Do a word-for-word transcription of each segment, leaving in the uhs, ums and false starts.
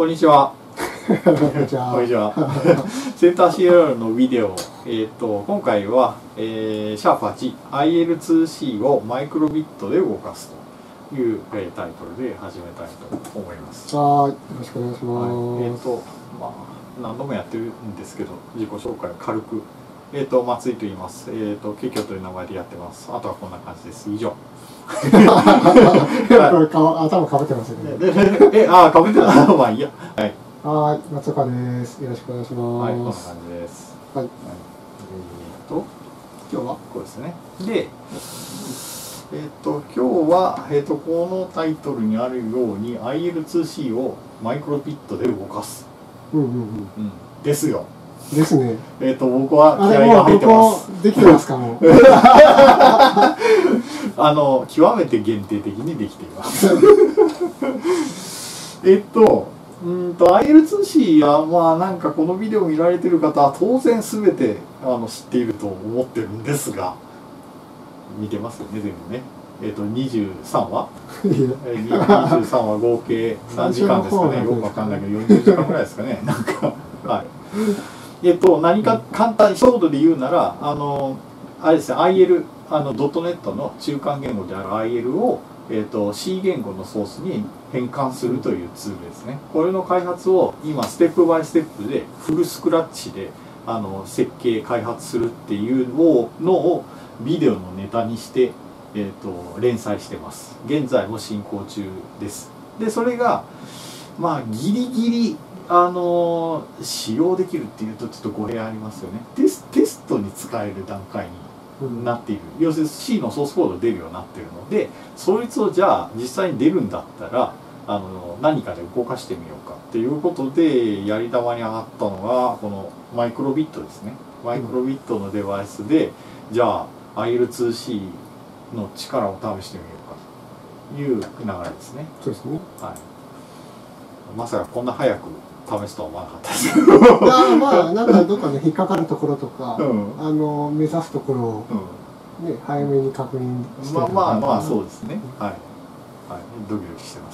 こんにちは。 こんにちは。 こんにちは。センター シーエルエル のビデオ、えっ、と今回は、えー、シャープはち アイエルツーシー をマイクロビットで動かすという、えー、タイトルで始めたいと思います。 はい、よろしくお願いします。 はい、えっ、とまあ何度もやってるんですけど、自己紹介を軽く。えっ、と松井と言います。えっ、とケキョという名前でやってます。あとはこんな感じです。以上。 これかわ頭かぶってますよね。 え、ああ、かぶってた。まあいいや。はい。 はい、松岡です。よろしくお願いします。 はい、こんな感じです。 はい。 はい、えー、と今日はこうですね。で、えっ、と今日はえっ、とこのタイトルにあるように アイエルツーシー をマイクロビットで動かす。 うんうんうん。 うん、ですよ。 ですね。 えっと僕は気あれ合が入ってます。 もうできてますかもう。 あの極めて限定的にできています。えっと。うんと アイエルツーシー はまあなんかこのビデオ見られてる方は当然全てあの知っていると思ってるんですが、見てますよね全部ね。えっとにじゅうさんわ、えー、にじゅうさんわ合計さんじかんですかね。よくわかんないけどよんじゅうじかんぐらいですかね。なんかはい。えっと何か簡単に一言で言うならあのあれですね アイエル あのドットネットの中間言語である アイエル をえー、と C 言語のソースに変換するというツールですね。これの開発を今ステップバイステップでフルスクラッチであの設計開発するっていうのをビデオのネタにして、えー、と連載してます。現在も進行中です。でそれがまあギリギリあの使用できるっていうとちょっと語弊ありますよね。テス、テストに使える段階になっている、要するに C のソースコード出るようになっているので、そいつをじゃあ実際に出るんだったらあの何かで動かしてみようかっていうことでやり玉に上がったのがこのマイクロビットですね。マイクロビットのデバイスでじゃあ アイエルツーシー の力を試してみようかという流れですね。 そうですね。 はい、まさかこんな早く試すとは思わなかったです。 いやまあなんかどっかで引っかかるところとか、うん、あの目指すところを、うん、ね早めに確認してまあまあまあそうですね。はいはい、ドキドキしてます。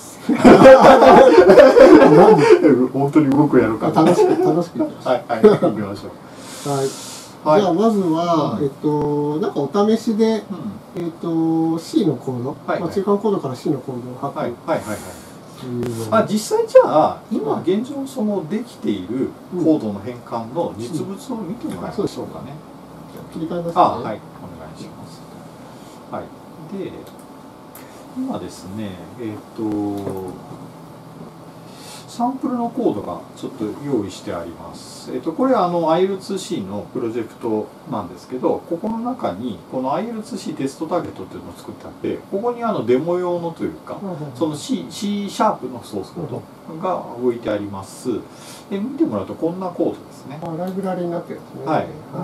本当に動くやるか。 楽しく楽しくいきましょう。 はいはい、行きましょう。 はい。はい、じゃあまずは、うん、えっとなんかお試しで、うん、えっと C のコード、はいはい、まあ中間コードから C のコードを書く。はいはいはいはい。 あ実際じゃあ今現状そのできているコードの変換の実物を見てもらいましょうかね。 切り替えますね。 あはいお願いします。はいで今ですねえっとサンプルのコードがちょっと用意してあります。えっとこれはあの アイエルツーシー のプロジェクトなんですけど、ここの中にこの アイエルツーシー テストターゲットっていうのを作ってあって、ここにあのデモ用のというか、その C, C シャープのソースコードが置いてあります。で見てもらうとこんなコードですね。 あライブラリになってるんですね。 はい。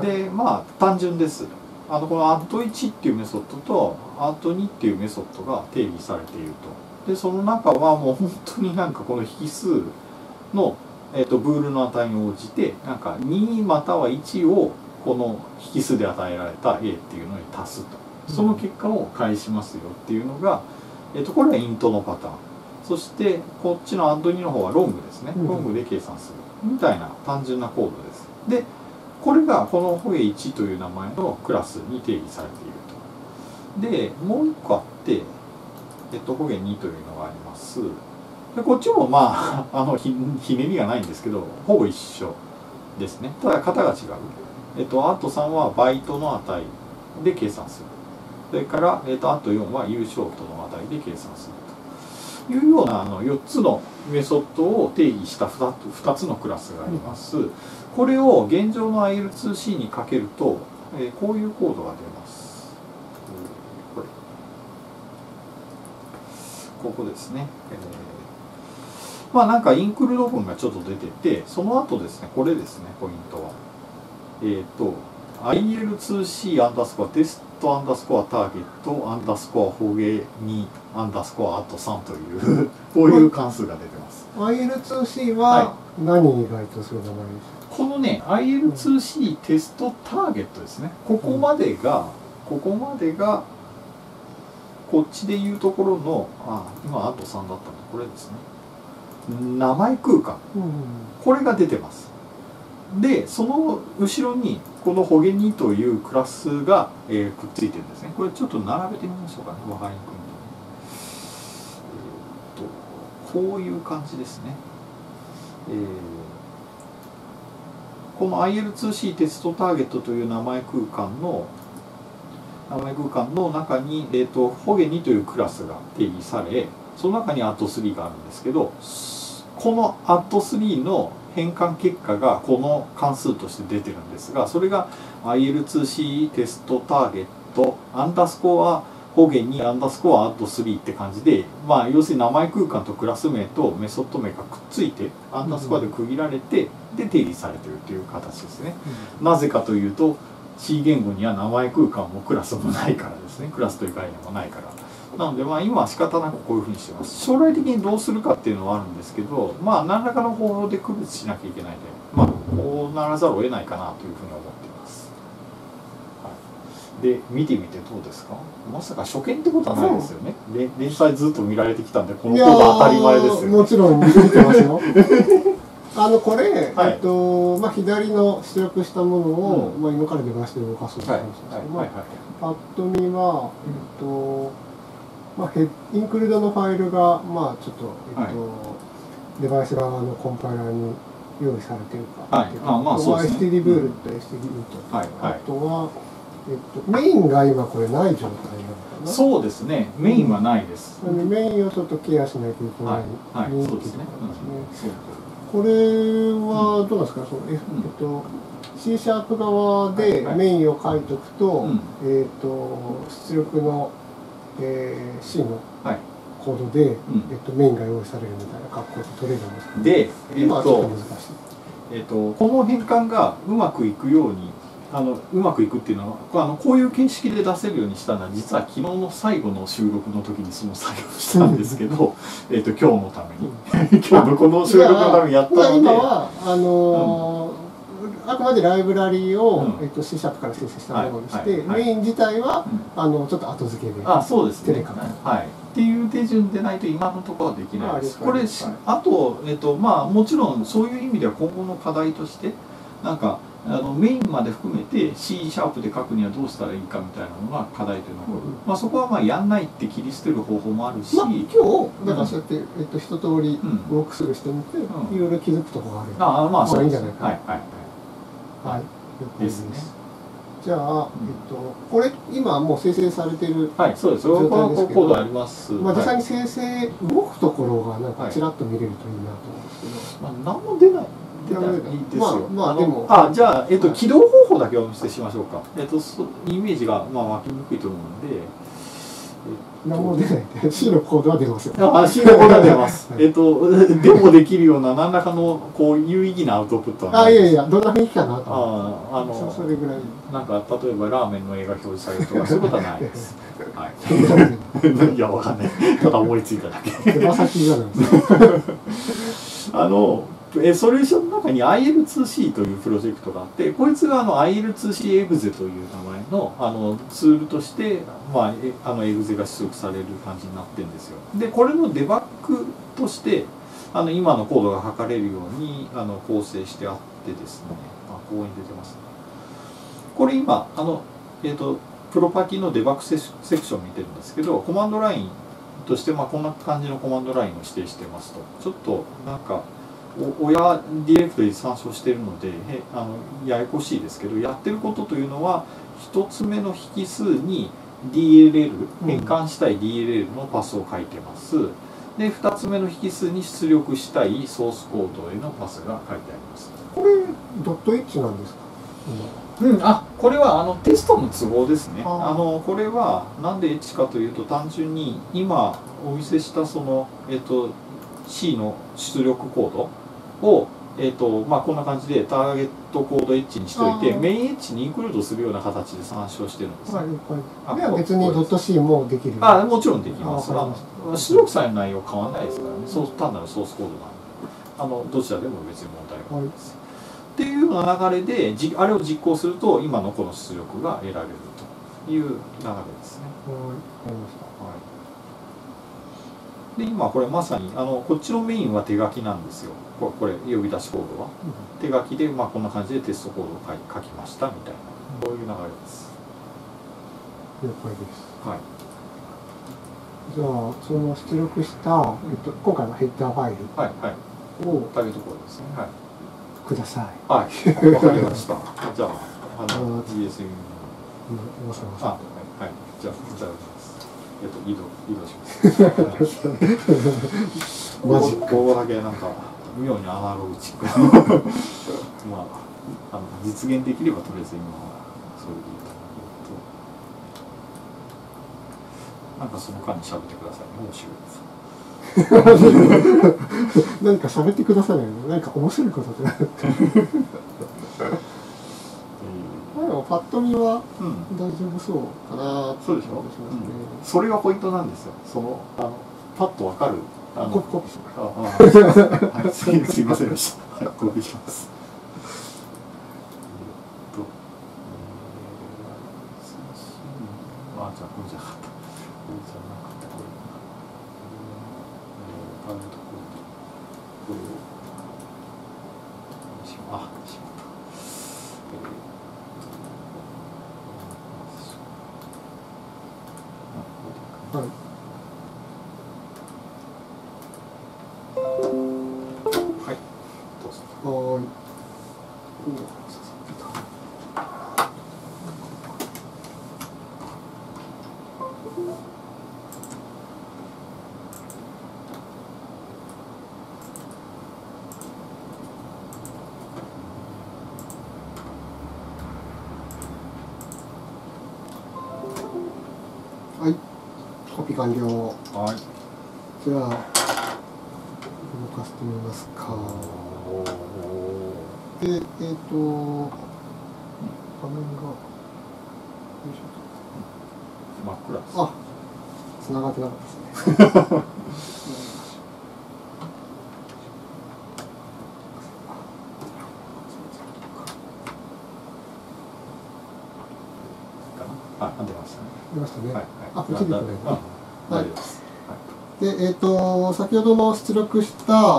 でまあ単純です。あのこの アットワン っていうメソッドと アットツー っていうメソッドが定義されていると。でその中はもう本当になんかこの引数の、えー、とブールの値に応じてなんかにまたはいちをこの引数で与えられた A っていうのに足すと、その結果を返しますよっていうのが、えー、とこれはイントのパターン。そしてこっちの アットツー の方はロングですね。ロングで計算するみたいな単純なコードです。でこれがこのホゲいちという名前のクラスに定義されていると。でもう一個あってえっと、ホゲにというのがあります。でこっちもまああの ひ, ひねりがないんですけどほぼ一緒ですね。ただ型が違う。えっと、アットスリー はバイトの値で計算する。それから、えっと、アットフォー は U ショートの値で計算するというようなあのよっつのメソッドを定義した 2, ふたつのクラスがあります。これを現状の アイエルツーシー にかけると、えー、こういうコードが出ます。ここですね、えー、まあなんかインクルード文がちょっと出てて、その後ですねこれですねポイントはえっ、ー、と アイエルツーシー アンダースコアテストアンダースコアターゲットアンダースコアホゲにアンダースコアアットスリーというこういう関数が出てます。 アイエルツーシー は何に該当する名前ですか？ このね アイエルツーシー テストターゲットですね。ここまでが、ここまでがこっちでいうところの、あ今あとさんだったのでこれですね。 名前空間、 うん、 これが出てます。でその後ろにこのホゲにというクラスが、えー、くっついてるんですね。これちょっと並べてみましょうかね、分かりにくいんで、えー、っとこういう感じですね。えー、この アイエルツーシー テストターゲットという名前空間の名前空間の中に、えー、とホゲにというクラスが定義され、その中に アットスリー があるんですけど、この アットスリー の変換結果がこの関数として出てるんですが、それが アイエルツーシー テストターゲットアンダースコアホゲにアンダースコア アットスリー って感じで、まあ、要するに名前空間とクラス名とメソッド名がくっついてアンダースコアで区切られて、で定義されてるという形ですね。なぜかというと C 言語には名前空間もクラスもないからですね。クラスという概念もないから。なのでまあ今は仕方なくこういうふうにしてます。将来的にどうするかっていうのはあるんですけど、まあ何らかの方法で区別しなきゃいけないので、まあこうならざるを得ないかなというふうに思っています。はい、で見てみてどうですか。まさか初見ってことはないですよね。うん、連載ずっと見られてきたんでこのことは当たり前ですよね。 もちろん見てますよ。あのこれ、はい、えっとまあ、左の出力したものを、うん、まあ、今からデバイスで動かすって話ですけども、パッと見は、えっとまあ、ヘインクルードのファイルが、まあ、ちょっと、えっとはい、デバイス側のコンパイラーに用意されているか、はい、あまあそうですね、エスティーディー ブールと エスティーディー イントと、はいはい、あとは、えっと、メインが今これない状態なのかな。 そうですね、メインはないです。 うん、メインをちょっとケアしないといけない、 はいはい、そうですね。 これはどうなんですか、その、えっと、C シャープ側でメインを書いておくと、はいはい、えっと、出力の、えー、C のコードで、はい、えっと、メインが用意されるみたいな格好で取れるんですけど、 で、えっと、 今はちょっと難しい。 えっと、この変換がうまくいくように、あのうまくいくっていうのはあのこういう形式で出せるようにしたのは実は昨日の最後の収録の時にその作業をしたんですけどえと今日のために今日のこの収録のためにやったので、 今はあのーうん、あくまでライブラリーを、うん、えっと C シャープから生成したものにして、はいはいはい、メイン自体は、うん、あのちょっと後付けであそうですね、はい、っていう手順でないと今のところはできないです。これ、はい、あと、えっとまあ、もちろんそういう意味では今後の課題としてなんかあのメインまで含めて C シャープで書くにはどうしたらいいかみたいなのが課題というのが、うん、まあそこはまあやんないって切り捨てる方法もあるし、まあ、 今日だからそうやって、うんえっと、一通りウォークスルーしてみて、うん、いろいろ気づくところがあるああまあそういいんじゃないかな。 はいはいはい、はい、ですね。じゃあ、えっと、これ今もう生成されているはいそうですよ。このコードあります。 まあ実際に生成動くところがなんかちらっと見れるといいなと思うんですけど、 まあ何も出ない。いいですよ。 まあ、まあ、でもあじゃあ、えっと、起動方法だけお見せしましょうか。えっと、イメージが、まあ、湧きにくいと思うので。 何も出ないって、C のコードは出ますよ。 あ、C のコードは出ます。えっと、でもできるような、何らかの、こう、有意義なアウトプットは。 あ、いやいや、どんな雰囲気かなと。 あ、あの、 それぐらい。 なんか、例えば、ラーメンの絵が表示されるとか、そういうことはないです。はい。いや、わかんない。ただ思いついただけ。 手羽先じゃないですか。あの。えソリューションの中に アイエルツーシー というプロジェクトがあって、こいつがあの アイエルツーシー エグゼという名前のあのツールとして、まあ、あのエグゼが出力される感じになってるんですよ。でこれのデバッグとしてあの今のコードが測れるようにあの構成してあってですね、あここに出てますね。これ今あの、えーと、プロパティのデバッグセクション見てるんですけど、コマンドラインとして、まあ、こんな感じのコマンドラインを指定してますと、ちょっとなんか親ディレクトリ参照しているのであのややこしいですけど、やってることというのはひとつめの引数に ディーエルエル 変換したい ディーエルエル のパスを書いてます。でふたつめの引数に出力したいソースコードへのパスが書いてあります。 これドット H なんですか？ うん、あこれはあのテストの都合ですね。あのこれはなんで H かというと、単純に今お見せしたその、えっと、C の出力コードを、えーとまあ、こんな感じでターゲットコード H にしておいて、メイン H にインクルードするような形で参照してるんですね。 はい、では別に .C もできる。 あもちろんできます。出力される内容変わらないですからね。そう単なるソースコードなんで、あのどちらでも別に問題はないです。はい、っていうような流れでじあれを実行すると今のこの出力が得られるという流れですね。 はい、わかりました。はいで今これまさにあのこっちのメインは手書きなんですよ。これ、これ呼び出しコードは、うん、手書きで、まあ、こんな感じでテストコードを書い書きましたみたいな、そういう流れです。 了解です。 はい。 じゃあその出力した、えっと、今回のヘッダーファイルはいはいをというところですね。はい。 ください。 はい。わかりました。じゃああの ジーエスエムうん、わかりました。 あ、はい。じゃあいただきます。えっと移動移動します。マジか。ここだけなんか妙にアナログチック。まああの実現できればとりあえず今はそれでいいと。なんかその間に喋ってくださいね。面白いです。 なんか喋ってくださいね。なんか面白いことって。パッと見は大丈夫そうかな。 そうでしょ。それがポイントなんですよ。そのあのパッとわかる。あのコピーコピーします。 ああ、はい、すいませんでした。はい、コピーします。えっと、あ、じゃあこれじゃなかった。これじゃなかった。これ。えー、パレットコード。これを。しま、あ、しまった。 はい。 はい。どうぞ。 はい。はい。コピー完了。 はい。 じゃあ動かしてみますか。で、えっ、ー、と画面がよいしょ。 真っ暗です。 あ、繋がってなかったですね。 あ、出ましたね。 出ましたね。 はいはい、 あ、こっちでこれ。 はい。 で、えっ、ー、と先ほどの出力した、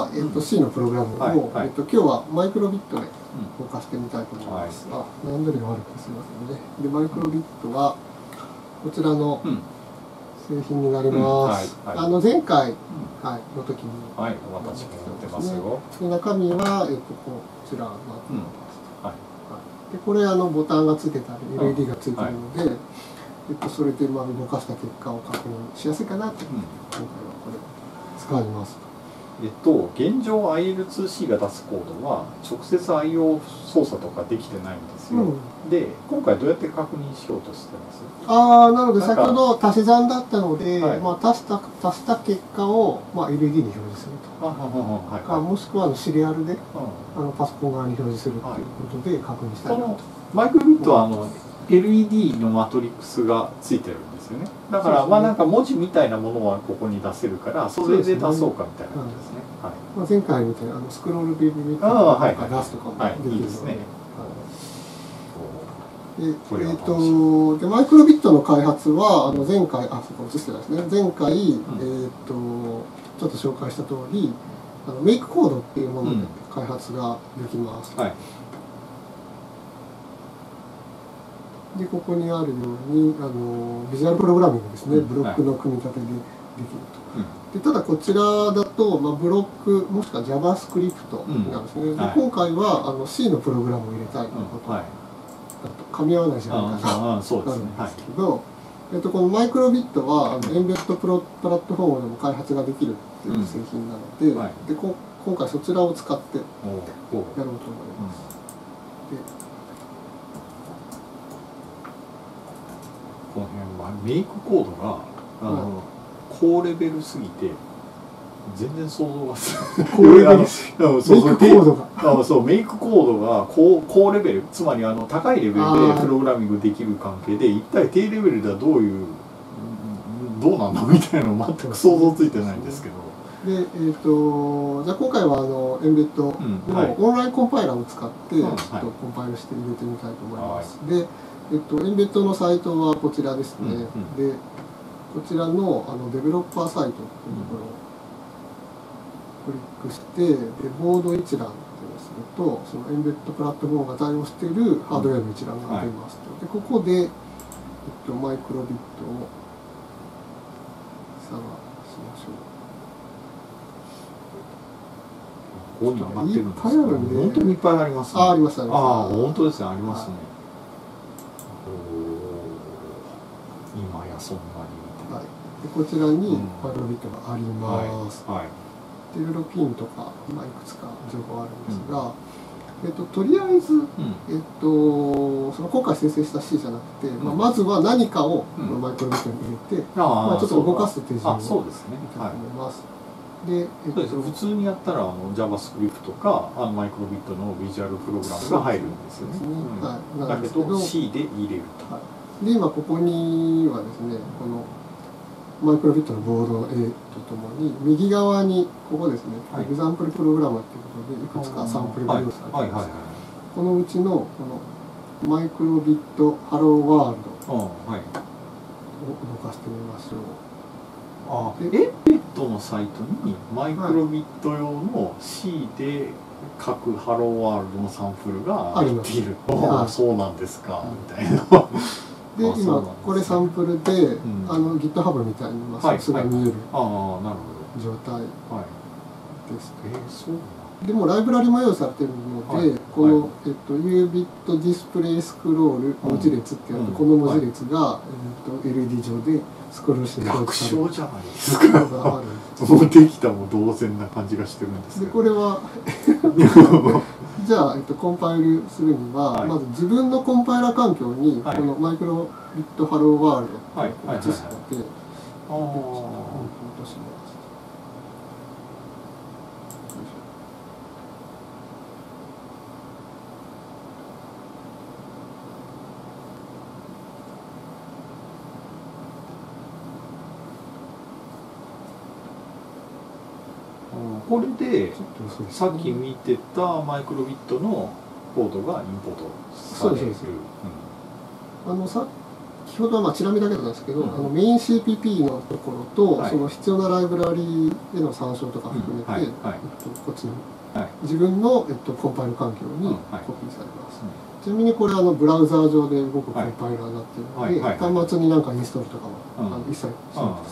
えーと、C のプログラムを、はいはい、えっ、ー、と今日はマイクロビットで動かしてみたいと思います。うん、あ、何度りが悪くてすみませんね。で、マイクロビットはこちらの製品になります。うん、はいはい、あの前回、うん、はいの時に、 はい、お渡しも持ってますよ。 で中身はえっ、ー、とこちらになってます。うん、はい。でこれあのボタンがついてたり エルイーディー がついてるので。はい、えっと、それでまあ動かした結果を確認しやすいかなと、うん、今回はこれを使います。 えっと、現状 アイエルツーシー が出すコードは直接 アイオー 操作とかできてないんですよ。うん、で、今回どうやって確認しようとしてます？ ああ、なので先ほど足し算だったので、はい、まあ足した足した結果をまあ エルイーディー に表示すると。あ、はいはい、もしくはあのシリアルで、うん、あのパソコン側に表示するということで確認したいなと。 マイクロビットはあの エルイーディー のマトリックスがついてるんですよね。だからまあなんか文字みたいなものはここに出せるからそれで出そうかみたいな感じですね。はい。 まあ前回みたいなあのスクロールビューみたいなのが出すとかもできるので、いいですね。で、えっとでマイクロビットの開発はあの前回あそこ映してないですね。前回、うん、えっとちょっと紹介した通りあのメイクコードっていうもので開発ができます。うん、はい。でここにあるようにあのビジュアルプログラミングですね、ブロックの組み立てでできると、はい、でただこちらだと、まあ、ブロックもしくは JavaScript なんですね、うん、で、はい、今回はあの C のプログラムを入れたいということ、うん、はい、と噛み合わないじゃないかななんですけど、えっと、このマイクロビットはあのエンベッドプロプラットフォームでも開発ができるっていう製品なので、うん、はい、でこ今回そちらを使ってやろうと思います。でこの辺はメイクコードがあの、うん、高レベルすぎて全然想像がつかない。 高レベルメイクコードがあそうメイクコードが高高レベル、つまりあの高いレベルでプログラミングできる関係で一体低レベルではどういうどうなんだみたいなの全く想像ついてないんですけど。 で、えー、とじゃあ今回はあのエンベッドのオンラインコンパイラーを使って、うんはい、ちょっとコンパイルして入れてみたいと思います。はい、でえっと、エンベッドのサイトはこちらですね。うんうん、で、こちらのあのデベロッパーサイトというところをクリックして、でボード一覧ってすると、そのエンベッドプラットフォームが対応しているハードウェアの一覧が出ますと。でここで、えっと、マイクロビットを探しましょう。 ここに上がってるんですか。 いっぱいあるんで、 本当にいっぱいありますね。 あ、ありますあります。 ああ、本当ですね、ありますね。今やそんなに。 はい、でこちらにマイクロビットがあります。 はいはい、 でルーロピンとか、まあ、いくつか情報あるんですが、うん、えっと、とりあえず、うん、えっと、その今回生成した C じゃなくて、うん、まあ、まずは何かを、うん、マイクロビットに入れて、うん、まあ、ちょっと動かす手順を見たいと思います。で、えっと、 普通にやったらあの JavaScript とかあのマイクロビットのビジュアルプログラムが入るんですよね。はい、だけど C で入れると。はい、で今ここにはですね、このマイクロビットのボードの絵とともに右側にここですね、はい、エグザンプルプログラマーということでいくつかサンプルが用意されています。このうちのこのマイクロビットハローワールドを動かしてみましょう。 あエンベッドのサイトにマイクロビット用の C で書くハローワールドのサンプルが入っている。ああ、そうなんですか、みたいな。 で今これサンプルで、うん、あの GitHub みたいにソースが見える状態です。 えー、そうでもライブラリも用意されているので、はい、この、はい、えっと、ユービットディスプレイスクロール文字列ってやると、うん、この文字列が、はい、えっと、エルイーディー 上でスクロールして楽勝じゃないですか。もうできたも同然な感じがしてるんですけど。 でこれはじゃあ、えっと、コンパイルするには、はい、まず自分のコンパイラー環境に、はい、このマイクロビットハローワールドを移して、インポートします。 これでさっき見てたマイクロビットのコードがインポートされる。 あの先ほどはまあちなみだけなんですけど、うん、あのメイン シーピーピー のところと、はい、その必要なライブラリへの参照とか含めて、うんはいはい、えっと、こっちの、はい、自分の、えっと、コンパイル環境にコピーされます。うんはい、ちなみにこれあのブラウザー上で動くコンパイラーになっているので、はいはいはい、端末になんかインストールとかは、うん、あの一切しなくて済みます。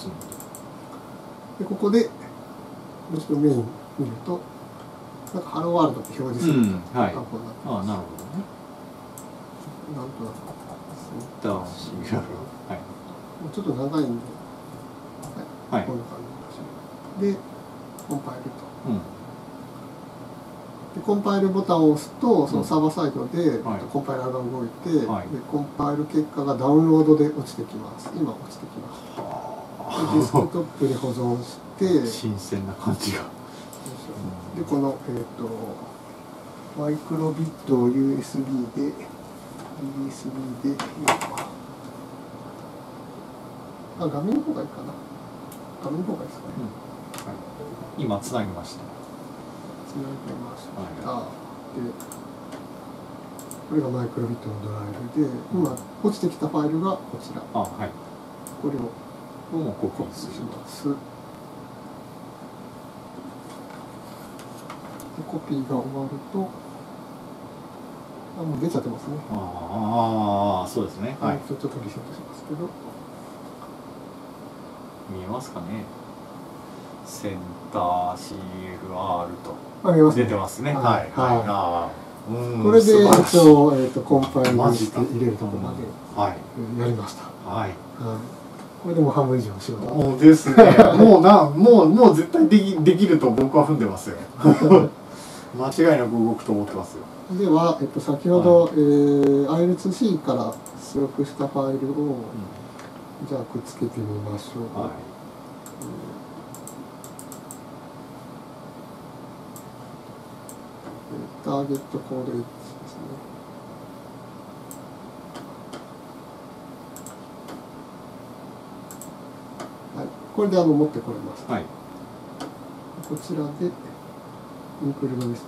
でここでもう一度メイン見ると、なんかハローワールドって表示するみたいな格好になってます。 ああ、なるほどね。 なんとなくですね。 だし、はい。 ちょっと長いんで、はい、はい、こんな感じで、コンパイルと。うん、でコンパイルボタンを押すと、そのサーバーサイドで、うん、コンパイラーが動いて、はい、でコンパイル結果がダウンロードで落ちてきます。今落ちてきました。でデスクトップに保存して、 新鮮な感じが。 でこの、えー、とマイクロビットを ユーエスビー で ユーエスビー であ画面の方がいいかな。画面の方がいいですかね。 うんはい、今つなぎました。 つなぎました。はい、でこれがマイクロビットのドライブで、今落ちてきたファイルがこちら。 あ、はい、 これをもうコピーします。コピーが終わると、あ、もう出ちゃってますね。 ああ、そうですね。 はい。ちょっとリセットしますけど。 見えますかね。センター シーエフアール と。 あ、見えますね。 出てますね。はい。 はい。 はい、あこれで一応えっとコンパイルして入れるところまでやりました。はい。はい。これでも半分以上の仕事。 もうですね。もうな、もうもう絶対できできると僕は踏んでますよ。間違いなく動くと思ってますよ。 では、えっと、先ほど、はいえー、アイエルツーシー から出力したファイルを、うん、じゃあくっつけてみましょう。はいえー、ターゲットコード X ですね。はい、これであの持ってこれます。はい、こちらでインクルードですね。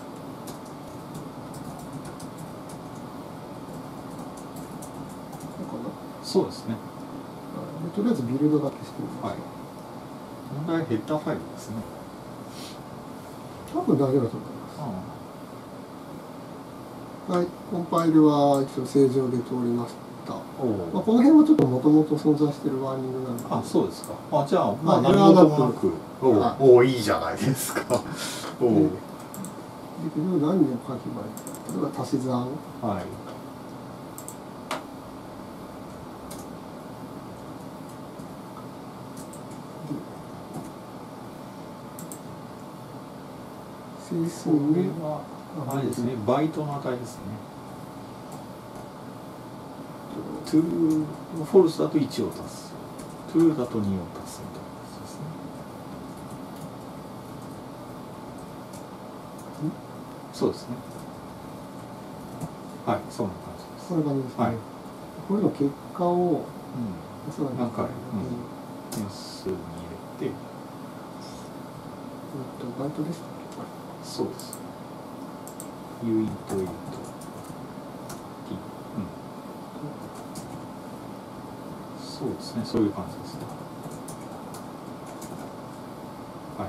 そうですね。 でとりあえずビルドだけしてみます。はい。 問題はヘッダーファイルですね。 多分大丈夫だと思います。はい、コンパイルは一応正常で通りました。まあ、この辺はちょっともともと存在しているワーニングなんで。 あ、そうですか。あ、じゃあ、まあ、何事もなく、おお、いいじゃないですか。おお。で、 何を書けばいいか。例えば足し算。はい。整数には、あれですね、バイトの値ですね。トゥー、フォルスだといちを足す。トゥーだとにを足すみたいな感じですね。そうですね。はい、そんな感じです。 こんな感じですね。はい、これの結果を、うん、 何回、うん、点数に入れて、えっと、バイトですか？ そうです。ユイント、ユイント、T。うん。そうですね、そういう感じですね。はい。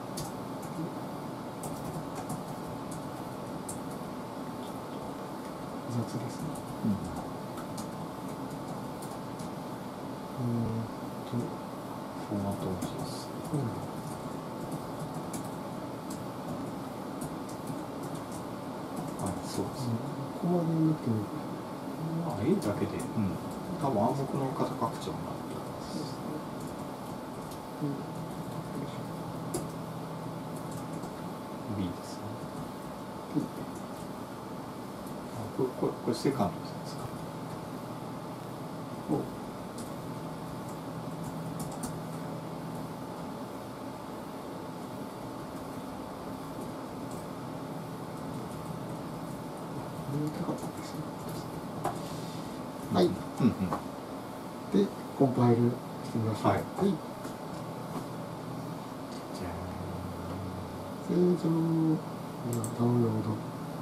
雑ですね。うん。うんと、 フォーマット文字です。うん。そうですね。 ここまで見てみる。 まあ、絵だけで、うん。多分暗黙の方拡張になると思います。うん。B ですね。あ、これ、これ、これセカンドですか。お。 はい。うんうん。で、コンパイルしてみましょう。はい。はい、じゃあ、正常なダウンロード。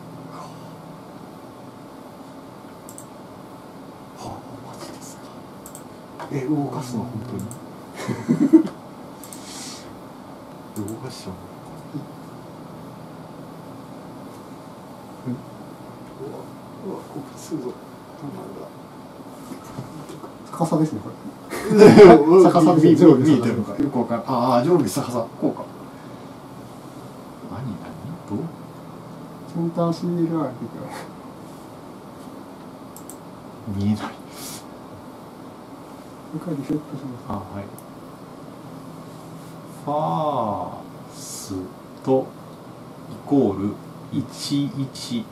はあ、マジですか。え、動かすの本当に。動かしちゃうの。うん。うわ、うわ、ここするぞ。 逆さですね、これ。 逆さで上下見えてるのか。よくわかんない。ああ、上下逆さ。こうか。何何どうセンター シーエルアール って見えない。 これからリセットします。 あ、はい。ファーストイコールいちいち。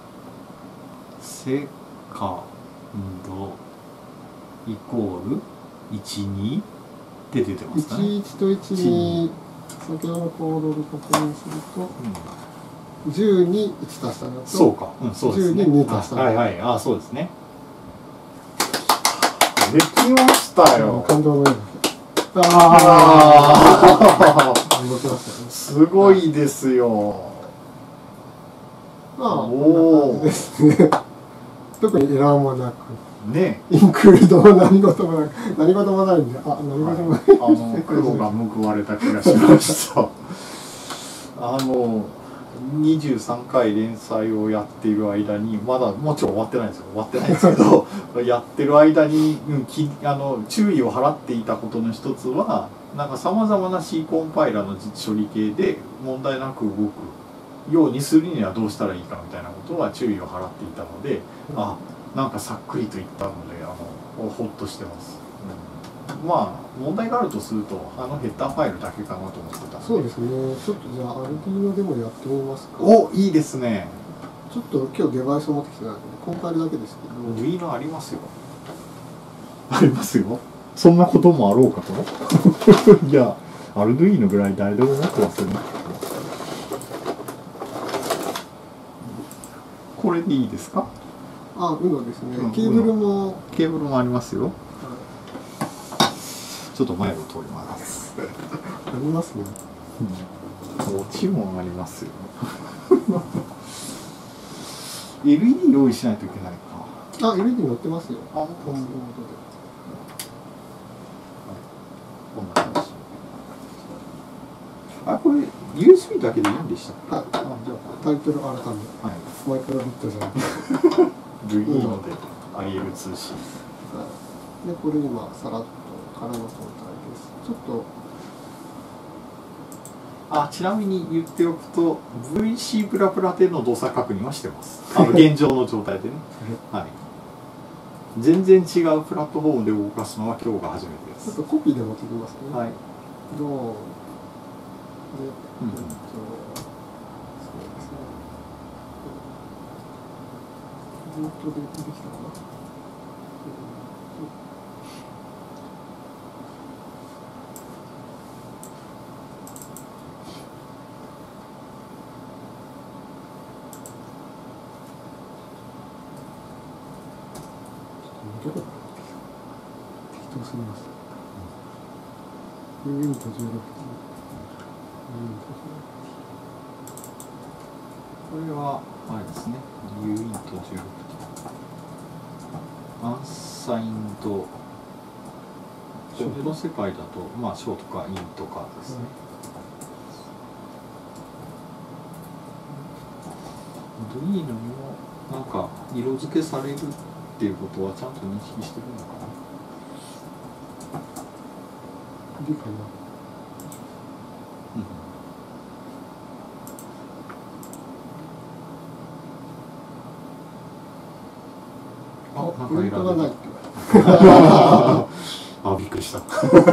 セカンドイコールいちにって出てますかね。 いちいちといちに先ほどのコードで確認すると、うん、じゅうにいち足したのと、 そうか、うん、そうですね、じゅうにに足したの。はいはい、あ、そうですね。できましたよ。 感動のような。ああすごいですよ。 まあ、こんな感じですね。特にエラーもなく。 ね、 インクルードも何事もなく、何事もないんで、あ、何事もない。 あの、黒が報われた気がしました。あの、にじゅうさんかい連載をやっている間に、まだ、もちろん終わってないんですよ。終わってないんですけど、やってる間に、うん、きあの注意を払っていたことの一つは、なんかさまざまな C コンパイラの処理系で問題なく動くようにするにはどうしたらいいかみたいなことは注意を払っていたので、あ、なんかさっくりといったので、あのほっとしてます、うん、まあ問題があるとするとあのヘッダーファイルだけかなと思ってたので。 そうですね。ちょっとじゃあアルディーノでもやってみますか。 お、いいですね。 ちょっと今日デバイスを持ってきてないのでコンパイルだけですけど。 アルディーノありますよ。ありますよ。そんなこともあろうかと。いや、アルドゥイーノぐらい誰でも持ってますよね。これでいいですか？ あ、ウノですね。ケーブルもケーブルもありますよ。はい、ちょっと前を通ります。 ありますね。 うん、落ちもありますよ。エルイーディー 用意しないといけないか。 あ、エルイーディー 載ってますよ。あ、本当で。 こんな感じ。あ、これユーエスビー だけでいいんでしたっけ？ はい。 あ、じゃタイトル改め、 あ、はい。 マイクロビットじゃなくて。 ルイーノで アイエルツーシー。 はい。で、これ今、さらっと空の状態です。ちょっと、 あ、ちなみに言っておくと ブイシー プラプラでの動作確認はしてます。あの現状の状態でね。はい。全然違うプラットフォームで動かすのは今日が初めてです。 ちょっとコピーで持ってきますね。 はい。 どうで、 うん、 えっと、そうですね。ずっとで出てきたかな。どこから適当すぎます。ユーイントじゅうろくティー。ユーイントじゅうろくティー。 これはあれですね。ユーイントじゅうろくティー。アンサインド。この世界だと、まあ、ショーとかインとかですね。ドリーノにもなんか色付けされるっていうことはちゃんと認識してるのかな。 いいかな。 うん、あ、なんかプリントがないって言われた。あ、びっくりした。何でしたっけ。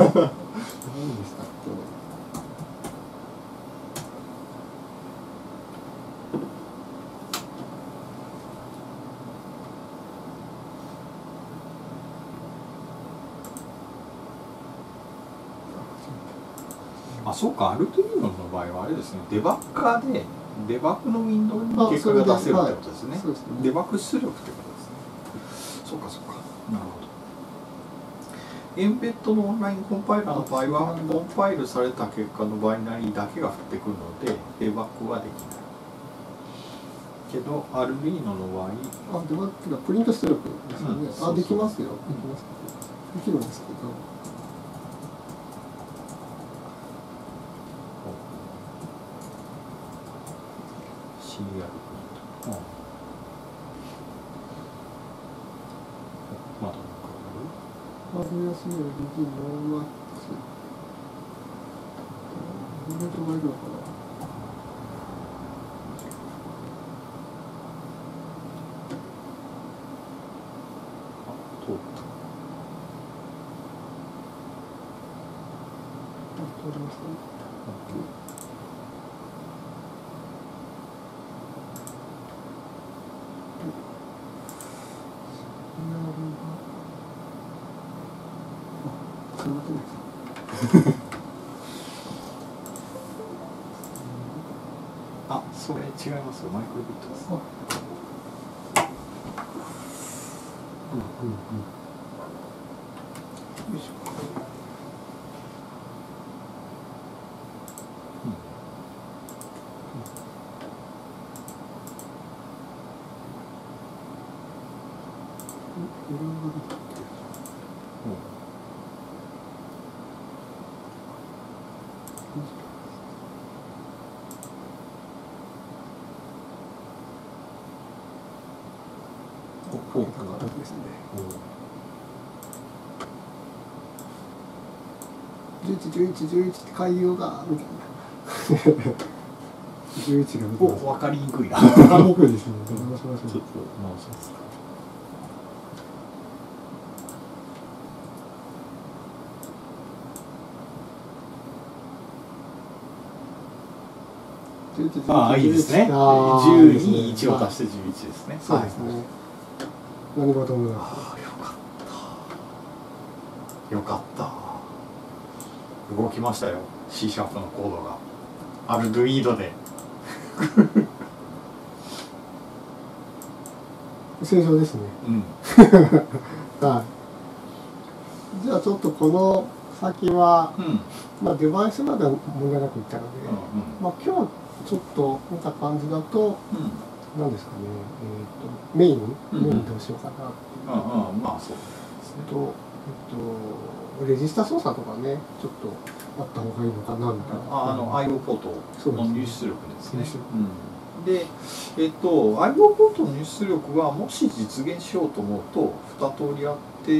あ、そうか、アルトゥイーノの場合はあれですね、デバッカーでデバッグのウィンドウに結果が出せるってことですね。 そうですね。 デバッグ出力ってことですね。そうかそうか。なるほど。エンベッドのオンラインコンパイラーの場合は、コンパイルされた結果のバイナリーだけが降ってくるので、デバッグはできない。けど、アルビーノの場合、 あ、デバッグがプリント出力ですよね。 うん、そうそうあ、できますよ。できます。できるんですけど。 シーアール プリント。まだなんかハードウェアシーアール ディー ノーマックス。イベントがいるのかな。 通った。 あ、通りましたね。 あ、それ違いますよ。マイクロビットです。 うんうんうん。よいしょ。エラーが出たって。お、お、なんかですね。じゅういち、じゅういち、じゅういちって海洋がみたいな。じゅういちが見てます。 お、分かりにくいな。 分かりにくいですね。直しましょう。 ちょっと直しますか。ああ、いいですね。じゅうに、いちを足してじゅういちですね。 そうですね。何事もなく。 ああ、よかった。よかった。動きましたよ。C シャープのコードが。アルドゥイーノで。 正常ですね。 うん。 はい。じゃあちょっとこの先は、 うん、 まあデバイスまでは問題なくいったので、うんうん、まあ今日ちょっと見た感じだと、うん、何ですかね、えー、とメイン、うん、メインどうしようかなっていう。 ああ、まあそうですね。 と、えっと、 レジスタ操作とかねちょっとあった方がいいのかなみたいな。 ああの アイオー ポートの入出力ですね。 すねうん、で、えっと アイオー ポートの入出力はもし実現しようと思うとに通りあって、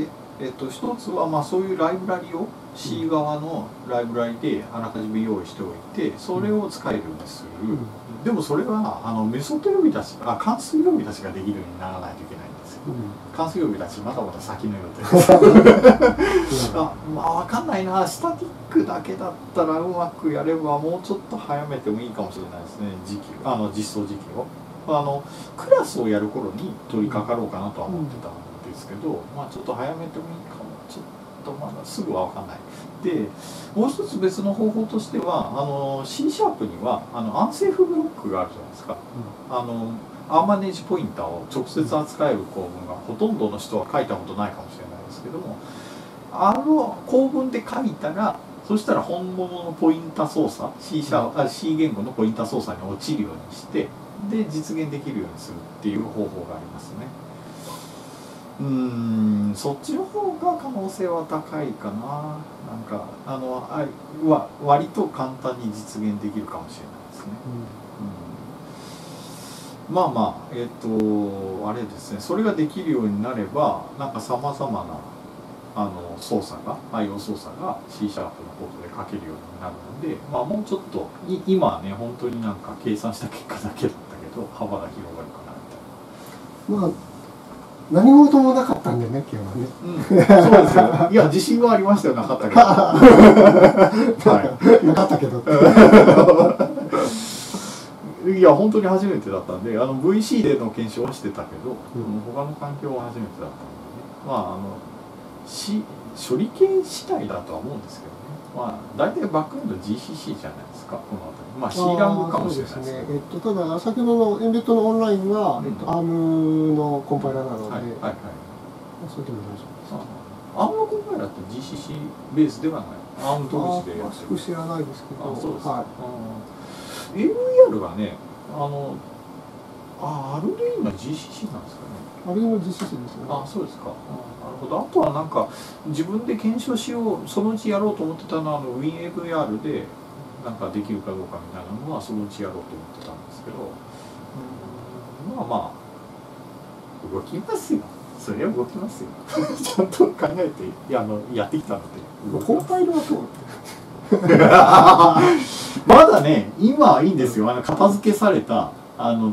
えっと一つはまあそういうライブラリを C 側のライブラリであらかじめ用意しておいてそれを使えるようにする。うん、でもそれはあのメソッド呼び出しあ関数呼び出しができるようにならないといけないんですよ。うん、関数呼び出しまだまだ先の予定ですあまあ分かんないなスタティックだけだったらうまくやればもうちょっと早めてもいいかもしれないですね時期あの実装時期をあのクラスをやる頃に取り掛かろうかなとは思ってたんですけど、まあちょっと早めてもいいかもちょっとまだすぐは分かんないでもう一つ別の方法としてはあの C シャープにはあのアンセーフブロックがあるじゃないですか、うん、あのアーマネージポインターを直接扱える構文がほとんどの人は書いたことないかもしれないですけどもあの構文で書いたらそしたら本物のポインタ操作 C, シャあ C 言語のポインタ操作に落ちるようにしてで実現できるようにするっていう方法がありますね。うーんそっちの方が可能性は高いかな。なんかあのあわ割と簡単に実現できるかもしれないですね。うんうん、まあまあえっ、ー、とあれですねそれができるようになればなんかさまざまなあの操作が アイオー 操作が C シャープのコードで書けるようになるので、まあ、もうちょっとい今はね本当になんか計算した結果だけだったけど幅が広がるかなみたいな。 まあ何事もなかったんでね今日はね、 うん、そうですよいや自信はありましたよなかったけどはいなかったけどいや本当に初めてだったんであの ブイシー での検証はしてたけど、うん、他の環境は初めてだったんでねまああのし処理系次第だとは思うんですけどねまあ大体バックエンド ジーシーシー じゃないですかこの辺りまあ C ラングかもしれないですね、 えっと、ただ先ほどのエンベッドのオンラインは、うんえっと、アーム のコンパイラーなので、はいはいはい、それでも大丈夫です。 アーム のコンパイラーって ジーシーシー ベースではないアーム独自でやってる知らないですけどあそうですか、 はい、 エーブイアール がねあのあアルレインが ジーシーシー なんですかねアルレインの ジーシーシー ですねあそうですか、うんなるほどあとはなんか自分で検証しようそのうちやろうと思ってたのはあの WinAVR でなんかできるかどうかみたいなのはそのうちやろうと思ってたんですけどうんまあまあ動きますよそれは動きますよちゃんと考えていやあのやってきたのでコンパイルはどうまだね今はいいんですよあの片付けされたあの、うん、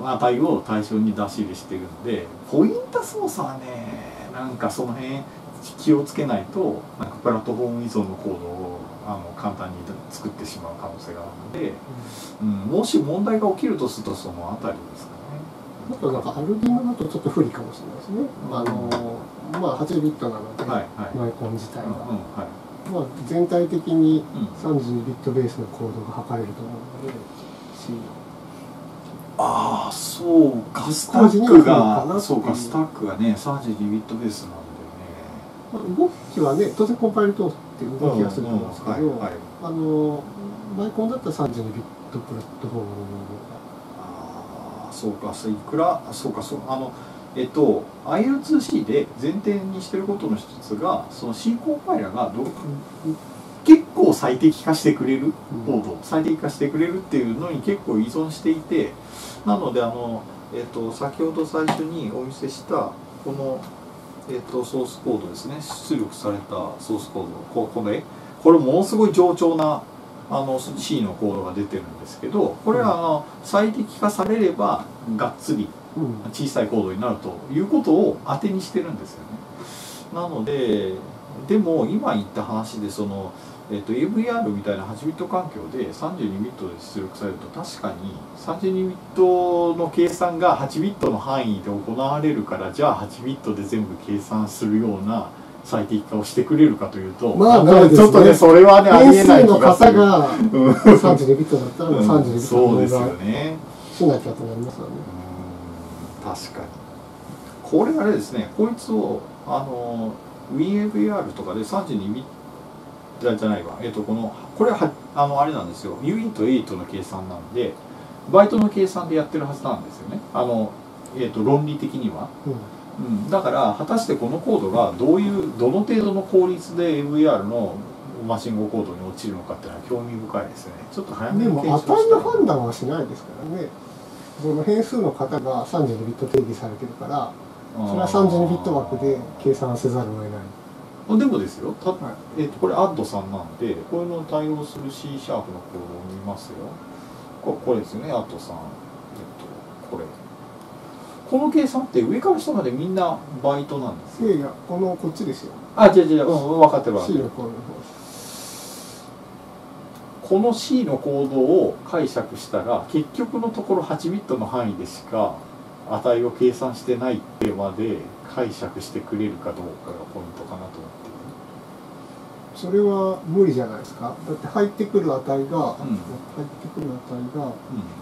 値を対象に出し入れしてるんでポインタ操作はねなんかその辺気をつけないとなんかプラットフォーム依存のコードをあの簡単に作ってしまう可能性があるので、うんうん、もし問題が起きるとするとそのあたりですかね。 あとなんかアルディノだとちょっと不利かもしれないですね。うん、あのまあはちビットなので、はいはい、マイコン自体が、うんうんはいまあ、全体的にさんじゅうにビットベースのコードが測れると思うので、C ああそうかスタックがそうかスタックがねさんじゅうにビットベースなんでね、まあ、動きはね当然コンパイル通って動きがすると思うんですけど、うんうんはいはい、あのマイコンだったらさんじゅうにビットプラットフォームのああそうかいくらそうかそうあのえっと アイエルツーシー で前提にしてることの一つがその C コンパイラがどう結構最適化してくれるコード、うん、最適化してくれるっていうのに結構依存していてなのであの、えっと、先ほど最初にお見せしたこの、えっと、ソースコードですね出力されたソースコードここれこれものすごい冗長なあの C のコードが出てるんですけどこれはあの最適化されればがっつり小さいコードになるということを当てにしてるんですよね。なのででも今言った話でそのえっと、エーブイアール みたいなはちビット環境でさんじゅうにビットで出力されると確かにさんじゅうにビットの計算がはちビットの範囲で行われるからじゃあはちビットで全部計算するような最適化をしてくれるかというとまあないですね。 ちょっとねそれはねありえない気がする。 変数の方がさんじゅうにビットだったらさんじゅうにビットの方が、うん、そうですよね。しなきゃとなりますよね。 うん確かに。これあれですねこいつをあの WinAVR とかでさんじゅうにビットじゃないわ、えっと、このこれはあのあれなんですよ ユーエイトエイト の計算なんでバイトの計算でやってるはずなんですよねあの、えっと、論理的には、 うん、だから果たしてこのコードがどういうどの程度の効率で エーブイアール のマシン語コードに落ちるのかっていうのは興味深いですね。ちょっと早めに検証したい。でも値の判断はしないですからね。その変数の型がさんじゅうにビット定義されてるから、それはさんじゅうにビット枠で計算せざるを得ない。 でもですよ、た、えー、とこれ アッド さんなんで、こういうのを対応する C シャープのコードを見ますよ。これ、これですよね、アッド さん。えっと、これ。この計算って上から下までみんなバイトなんですよ。 いやいや、このこっちですよ。 あ、違う違う、うん、分かってる分かってる。 C のコードの方。 この C のコードを解釈したら、結局のところはちビットの範囲でしか値を計算してないってまで解釈してくれるかどうかがポイントかなと思って。 それは無理じゃないですか。だって入ってくる値が、うん、入ってくる値が、うん、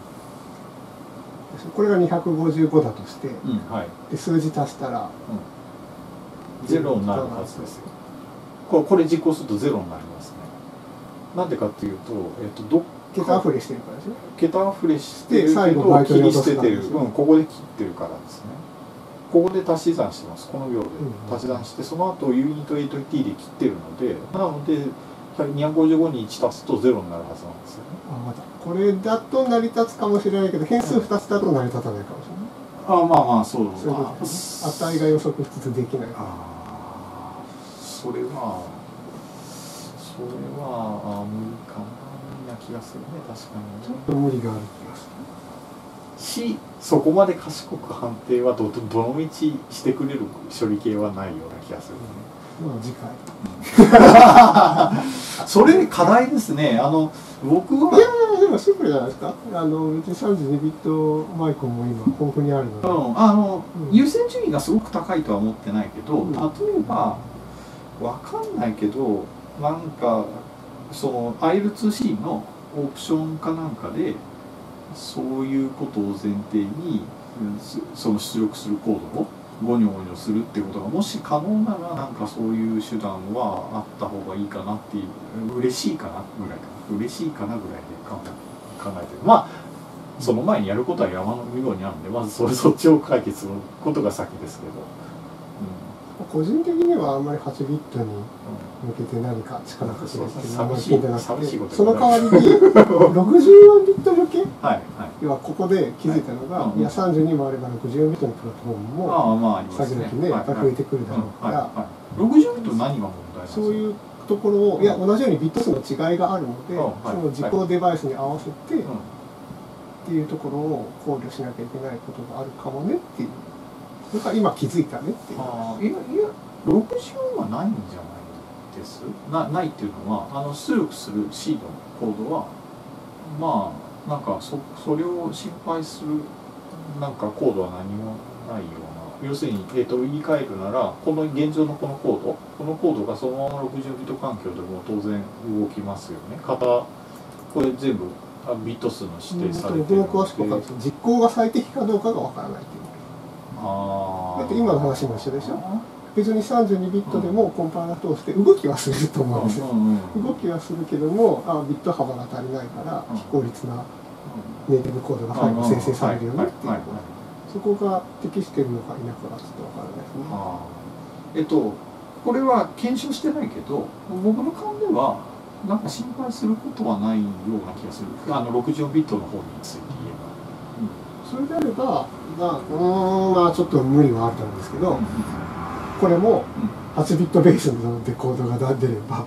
これがにひゃくごじゅうごだとして、うんはい、で数字足したら、 うん、ゼロになるはずですよ。これ、これ実行するとゼロになりますね。なんでかっていうと、えっと、どっ桁溢れしてるからですね。 桁溢れしてるけど切り捨ててる、うん、ここで切ってるからですね。ここで足し算してます。この行で足し算して、その後 ユニット エイトティー で切ってるので、なのでにひゃくごじゅうごにいち足すとゼロになるはずなんですよね。 あ、またこれだと成り立つかもしれないけど、変数ふたつだと成り立たないかもしれない。 ああ、まあまあ、そう。 そういうことですね。値が予測しつつできない。ああ、それはそれは無理かな気がするね。確かに、 ちょっと無理がある気がするし、そこまで賢く判定は ど, どの道してくれる処理系はないような気がするね。 まあ次回それ課題ですね。あの僕はいやいやでもシンプルじゃないですか。あのうちさんじゅうにビットマイコンも今豊富にあるので、うん、 あの、うん、優先順位がすごく高いとは思ってないけど、うん、例えばわかんないけどなんかその アイエルツーシー のオプションかなんかでそういうことを前提にその出力するコードをゴニョゴニョするっていうことがもし可能ならなんかそういう手段はあった方がいいかなっていう嬉しいかなぐらいかな嬉しいかなぐらいで考え考えてる。まあその前にやることは山の向こうにあるんでまずそれそっちを解決することが先ですけど、 うん、個人的にはあんまりはちビットに向けて何か力を発揮っていうのは聞いてなくて、その代わりにろくじゅうよんビット向け、はいはい、要はここで気づいたのが、はい、いやさんじゅうにもあればろくじゅうよんビットのプラットフォームも先々でやっぱり増えてくるだろうから、 ろくじゅうビット何が問題なんですか？ そういうところをいや同じようにビット数の違いがあるので、はい、その実行デバイスに合わせて、はい、っていうところを考慮しなきゃいけないことがあるかもねっていう。それから今気づいたねっていう。 あいやいやろくじゅうはないんじゃないです。な, ないっていうのはあの出力する C のコードはまあなんか そ, それを心配するなんかコードは何もないような要するに、えー、と言い換えるならこの現状のこのコードこのコードがそのままろくじゅうビット環境でも当然動きますよね。型これ全部ビット数の指定されているので、 僕も詳しく分かるんです。実行が最適かどうかが分からないっていう。あだって今の話も一緒でしょ。別にさんじゅうにビットでもコンパイラー通して動きはすると思うんですよ。動きはするけどもあビット幅が足りないから非効率なネイティブコードが最後生成されるよねっていうそこが適してるのか否かがちょっと分からないですね。あえっとこれは検証してないけど僕の勘ではなんか心配することはないような気がする。あのろくじゅうよんビットの方について言えば、 うん、それであればまあうんまあちょっと無理はあると思うんですけど、うん、これもはちビットベースのデコードが出れば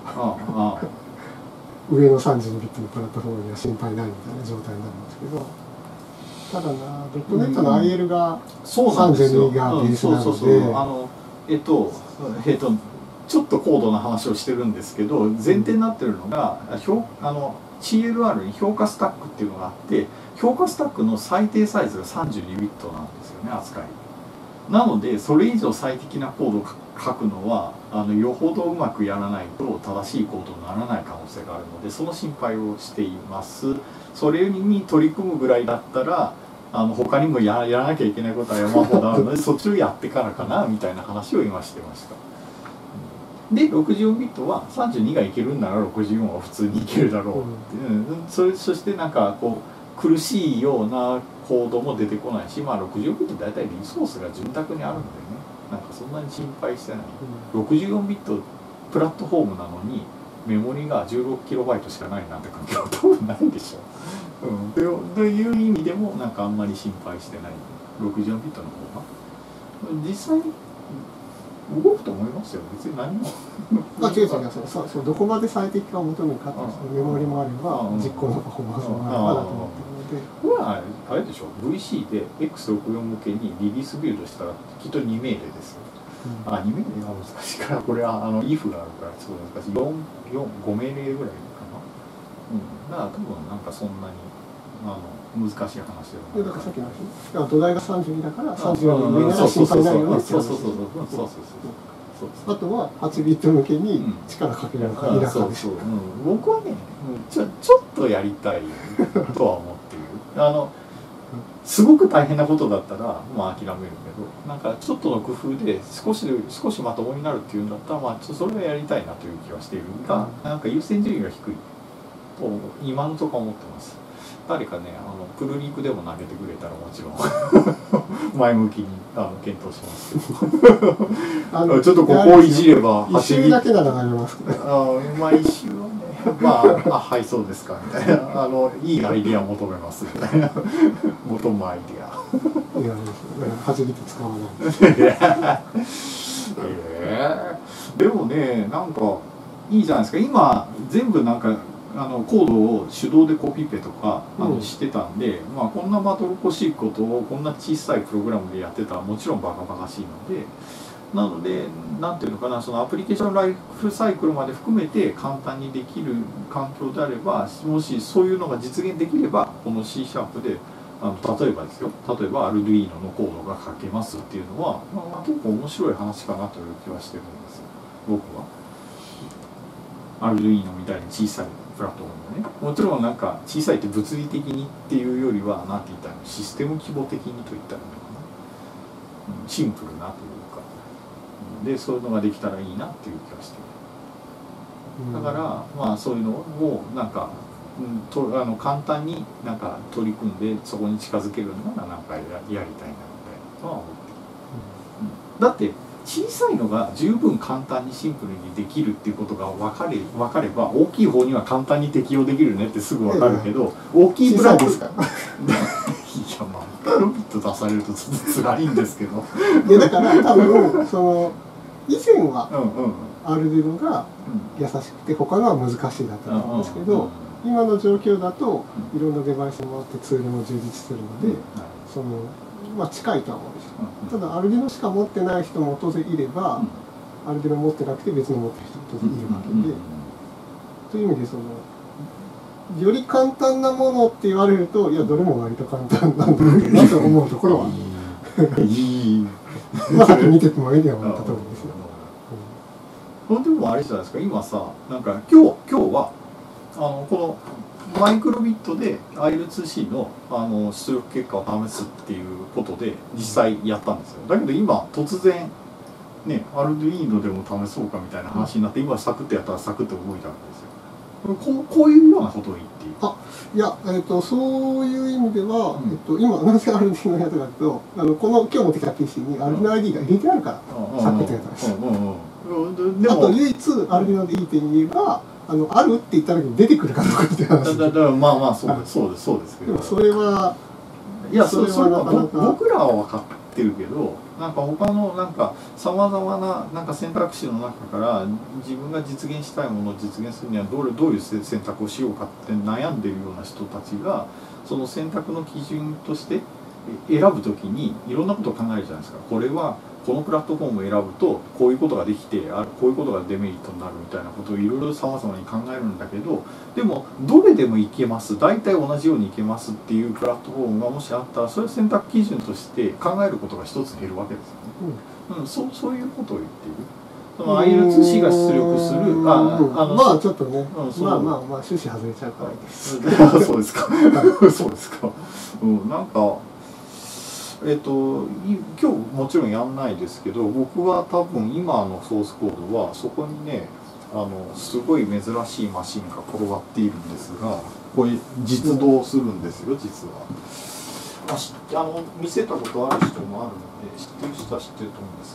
上のさんじゅうにビットのプラットフォームには心配ないみたいな状態になるんですけど、ただなドットネットの アイエル がさんじゅうにがベースなのであのえっとえっとちょっと高度な話をしてるんですけど前提になってるのがあの シーエルアール に評価スタックっていうのがあって評価スタックの最低サイズがさんじゅうにビットなんですよね扱い。なのでそれ以上最適なコードを書くのはあのよほどうまくやらないと正しいコードにならない可能性があるのでその心配をしています。それに取り組むぐらいだったらあの他にも や, やらなきゃいけないことは山ほどあるのでそっちをやってからかなみたいな話を今してました。でろくじゅうよんビットはさんじゅうにがいけるんならろくじゅうよんは普通にいけるだろうって、うん、それそしてなんかこう苦しいようなコードも出てこないし、まあ、ろくじゅうよんビット大体リソースが潤沢にあるのでねなんかそんなに心配してない、ろくじゅうよんビットプラットフォームなのにメモリが じゅうろくキロバイト しかないなんて環境は多分ないでしょ、うん、という意味でもなんかあんまり心配してないろくじゅうよんビットの方が実際に動くと思いますよ。別に何もあ、違う違う、そうそう、どこまで最適化を求めるかっていうメモリもあれば実行のパフォーマンスもあればだと思ってるので、 これはあれでしょ、 ブイシー で エックスろくじゅうよん 向けにリリースビルドしたらきっとに命令ですよ、うん、あ、に命令が難しいから、これはあの イフ があるからすごい難しい、よん、よん、ご命令ぐらいかな、うん、だから多分なんかそんなにあの難しい話でもない。 だからさっきの話、土台がさんじゅうにだからさんじゅうよんの上なら心配ないよねって話。 そうそうそうそうそうあとははちビット向けに力かけられるか否かでしょ。 僕はね、ちょちょっとやりたいとは思っている。あのすごく大変なことだったらまあ諦めるけど、なんかちょっとの工夫で少し少しまともになるっていうんだったら、まあそれはやりたいなという気はしているが、なんか優先順位が低いと今のところ思ってます。誰かね、あのプルリークでも投げてくれたらもちろん前向きにあの検討しますけどあのちょっとここをいじれば一周だけなら投げますけど、 あまあ一周はね、まああはいそうですかみたいな、あのいいアイディア求めますみたいな求むアイディアいやはちビット使わないえー、でもね、なんかいいじゃないですか。今全部なんかあのコードを手動でコピペとかあのしてたんで、うん、まあこんなまどろっこしいことをこんな小さいプログラムでやってたらもちろんバカバカしいので、なのでなんていうのかな、そのアプリケーションライフサイクルまで含めて簡単にできる環境であれば、もしそういうのが実現できればこの C シャープであの例えばですよ、例えば Arduino のコードが書けますっていうのは、まあ、結構面白い話かなという気はしてるんですよ、僕は。Arduino みたいに小さいプラットフォームね、もちろんなんか小さいって物理的にっていうよりは何て言ったらシステム規模的にと言ったらいいのかな、うん、シンプルなというかで、そういうのができたらいいなっていう気がしてる。だからまあそういうのをなんか、うん、とあの簡単になんか取り組んでそこに近づけるのがなんか や, やりたいなのでとは思ってる、うん、だって小さいのが十分簡単にシンプルにできるっていうことが分かれ、分かれば大きい方には簡単に適用できるねってすぐ分かるけど、うん、大きいブラックいやまあロビット出されるとちょっとつらいんですけどいやだから多分その以前はアルディノが優しくて他のは難しいだったと思うんですけど、今の状況だといろんなデバイスもあってツールも充実するので、そのまあ近いとは思うんですよ。ただアルディノしか持ってない人も当然いれば、アルディノ持ってなくて別の持ってる人も当然いるわけで、という意味でそのより簡単なものって言われると、いやどれも割と簡単なんだろうなと思うところはまあさっき見ててもいいではなかったと思うんですよ。 うん、でもあれじゃないですか、今さ、なんか今日今日はあのこのマイクロビットで アイエルツーシー の, あの出力結果を試すっていうことで実際やったんですよ。だけど今突然ね、Arduino でも試そうかみたいな話になって、今サクッとやったらサクッと動いたわけですよ。こう、こういうようなことを言っていい？ あ、いや、えーと、そういう意味では、うん、えっと、今なぜ Arduino やったかというと、あのこの今日持ってきた ピーシー に Arduino アイディー が入れてあるから、うん、サクッとやったんです。あと唯一 Arduino でいい点言えば、あのあるって言った時に出てくるかどうかって話です。 だからまあまあそうです、そうです、そうですけど。 でもそれはいや、それはなかなか僕らは分かってるけど、なんか他のなんかさまざまななんか選択肢の中から自分が実現したいものを実現するにはどれどういう選択をしようかって悩んでるような人たちが、その選択の基準として選ぶときにいろんなことを考えるじゃないですか。これはこのプラットフォームを選ぶとこういうことができて、あこういうことがデメリットになるみたいなことをいろいろさまざまに考えるんだけど、でもどれでもいけます、大体同じようにいけますっていうプラットフォームがもしあったら、それを選択基準として考えることが一つ減るわけですよね。うん、うん、そうそういうことを言っている。その アイエルツーシー が出力する、ああのまあちょっとね、うん、まあまあまあ趣旨外れちゃうからです。 そうですか。そうですか。うん、なんか。えっと、今日もちろんやんないですけど、僕は多分今のソースコードはそこにね、あのすごい珍しいマシンが転がっているんですが、これ実動するんですよ、実は。 まあ、あの見せたことある人もあるので知ってる人は知ってると思うん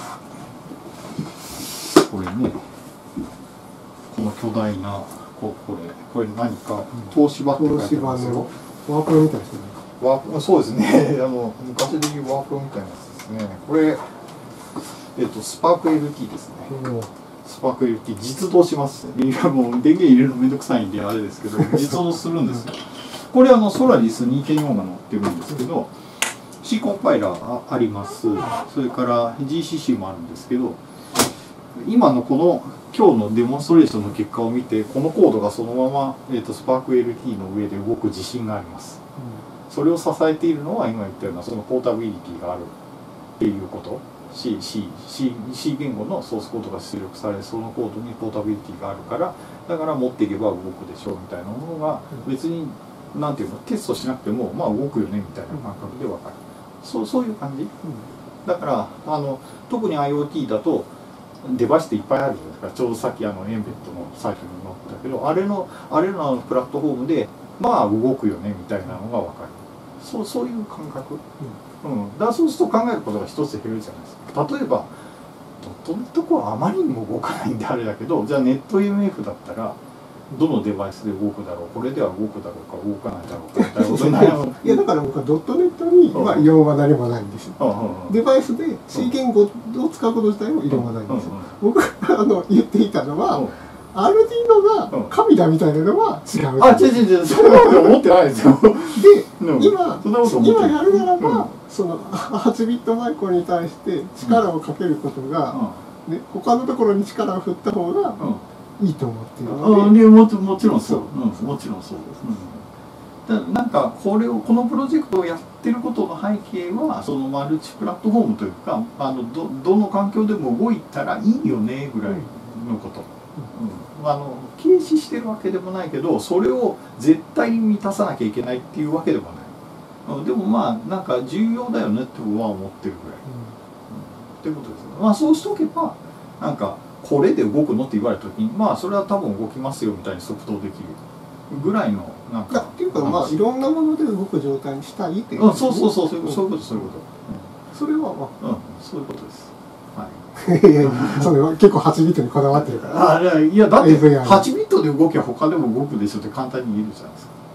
ですけど、これね、この巨大なここれこれ何か東芝って書いてありますよ。 ワープロみたいですね。 ワープそうですね。あの昔でいうワープロみたいなやつですね。これえっとスパーク エルティー ですね。スパーク エルティー 実動します。いやもう電源入れるのめんどくさいんであれですけど実動するんですよ。これあのソラリス にてんよん が載ってるんですけど、C コンパイラー あ, あります。それから ジーシーシー もあるんですけど、今のこの今日のデモンストレーションの結果を見て、このコードがそのまま、えー、とスパーク エルティー の上で動く自信があります。それを支えているのは今言ったようなそのポータビリティがあるっていうこと。C, C, C, C 言語のソースコードが出力され、そのコードにポータビリティがあるから、だから持っていけば動くでしょうみたいなものが別になんていうのテストしなくてもまあ動くよねみたいな感覚で分かる。そうそういう感じ。だからあの特に IoT だとデバイスっていっぱいあるじゃないですか。ちょうどさっきあのエンベッドのサイトに載ったけど、あれのあれのプラットフォームでまあ動くよねみたいなのが分かる。そうそういう感覚。うん、だからそうすると考えることが一つ減るじゃないですか。例えばドットネットコアあまりにも動かないんであれだけど、じゃあネット エムエフ だったらどのデバイスで動くだろう、これでは動くだろうか動かないだろうかみたいなことになる。 いやだから僕はドットネットには異論は何もないんですよ。デバイスで C 言語を使うこと自体も異論はないんですよ。僕があの言っていたのは、アルディーノが神だみたいなのは違う。 あ、違う違う違う、そんなこと思ってないですよ。で、 今今やるならば、そのはちビットマイクロに対して力をかけることが、ね、他のところに力を振った方がいいと思っているので。 もちもちろんそう、うん、もちろんそうです。うん、だなんかこれをこのプロジェクトをやってることの背景はそのマルチプラットフォームというか、あの ど, どの環境でも動いたらいいよねぐらいのこと。うん、あの軽視してるわけでもないけど、それを絶対に満たさなきゃいけないっていうわけでもない。うん、でもまあなんか重要だよねって僕は思ってるぐらい。うん、っていうことです。まあそうしとけばなんかこれで動くのって言われた時に、まあそれは多分動きますよみたいに即答できるぐらいのなんか。 っていうかまあいろんなもので動く状態にしたいっていう。 うん、そうそうそうそういうことそういうことそういうこと。 うん、それはまあ、 うん、そういうことです。はい。 いやいや、それは結構はちビットにこだわってるから。 あ、いやだってはちビットで動きゃ他でも動くでしょって簡単に言えるじゃないですか。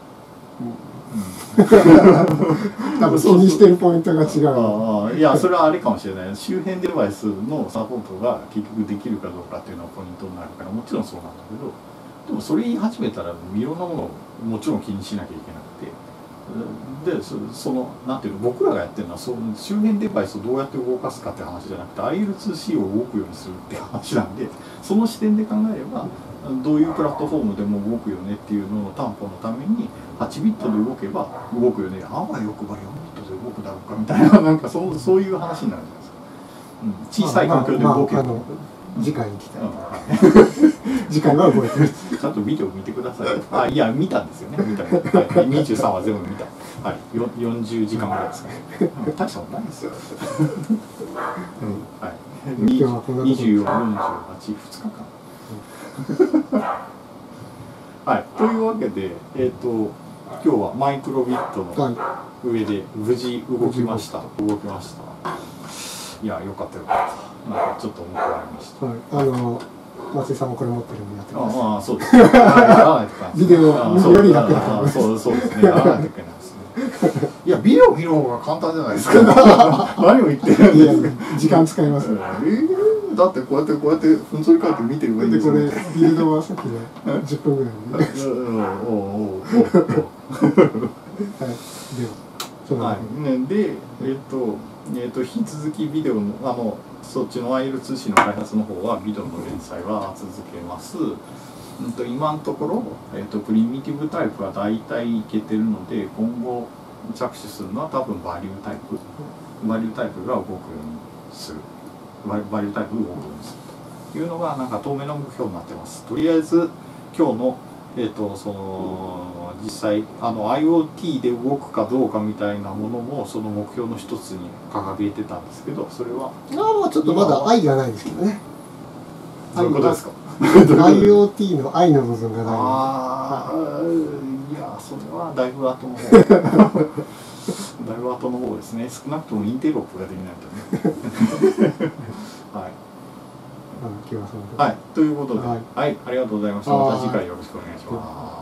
多分気にしてるポイントが違う。 ああ、いやそれはあれかもしれない。周辺デバイスのサポートが結局できるかどうかっていうのがポイントになるから、もちろんそうなんだけど、でもそれ言い始めたらいろんなものをもちろん気にしなきゃいけなくて。で そ, そのなんていうの僕らがやってるのはその周辺デバイスをどうやって動かすかって話じゃなくて アイエルツーシー を動くようにするって話なんで、その視点で考えればどういうプラットフォームでも動くよねっていうのの担保のためにはちビットで動けば動くよね、あわよくばよんビットで動くだろうかみたいな、なんか そ, そういう話になるじゃないですか。うん、小さい環境で動けば、まあまあ次回に来たい、うん、次回は覚えてる。 ちゃんとビデオ見てください。あ、いや見たんですよね。見た、はい、にじゅうさんわ全部見た。はい、よんじゅうじかんぐらいですかね。大したことないですよ。はい。にじゅうよん、よんじゅうはち、ふつかかん。はい、というわけで、えっと今日はマイクロビットの上で無事動きました。動きました。いや、よかったよかった。なんかちょっと思いありました。 はい、あの松井さんもこれ持ってるんでやってください。 ああ、そうですね。 ビデオより楽だと思います。 そうそうですね。やらないといけないですね。いや、ビデオ見る方が簡単じゃないですか。何を言ってるんですか。 時間使います。 えー、だってこうやってこうやってふんぞり返って見てるばいいんですよ。 でこれビルドはさっきのじゅっぷんぐらいで。 おおおお。 はい。ではその、 はい、ね、でえっとえっと引き続きビデオのあのそっちの アイエルツーシー の開発の方はビデオの連載は続けます。うんと今のところ、えっと、プリミティブタイプは大体いけてるので、今後着手するのは多分バリュータイプバリュータイプが動くようにするバリュータイプが動くようにするというのがなんか当面の目標になってます。とりあえず今日のえー、とその実際あの IoT で動くかどうかみたいなものもその目標の一つに掲げてたんですけど、それはああちょっとまだ愛がないですけどね。 どういうことですか。 IoT の愛の部分がない。 ああ、いやそれはだいぶ後の方だいぶ後の方ですね。少なくともインテロップができないとね。はい。はい、ということで、はい、はい、ありがとうございました。また次回よろしくお願いします。